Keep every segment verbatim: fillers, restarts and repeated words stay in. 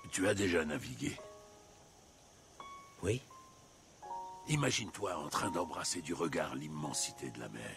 Tu as déjà navigué? Oui. Imagine-toi en train d'embrasser du regard l'immensité de la mer.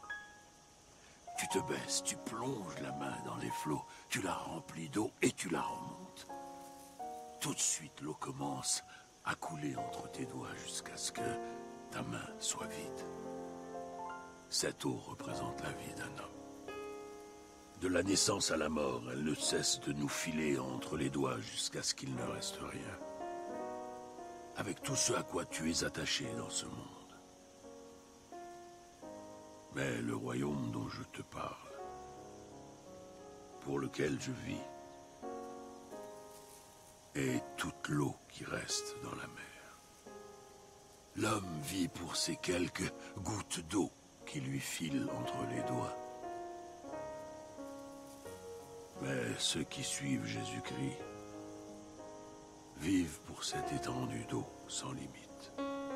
Tu te baisses, tu plonges la main dans les flots, tu la remplis d'eau et tu la remontes. Tout de suite, l'eau commence à couler entre tes doigts jusqu'à ce que ta main soit vide. Cette eau représente la vie d'un homme. De la naissance à la mort, elle ne cesse de nous filer entre les doigts jusqu'à ce qu'il ne reste rien. Avec tout ce à quoi tu es attaché dans ce monde. Mais le royaume dont je te parle, pour lequel je vis, est toute l'eau qui reste dans la mer. L'homme vit pour ces quelques gouttes d'eau qui lui filent entre les doigts. Mais ceux qui suivent Jésus-Christ vivent pour cette étendue d'eau sans limite.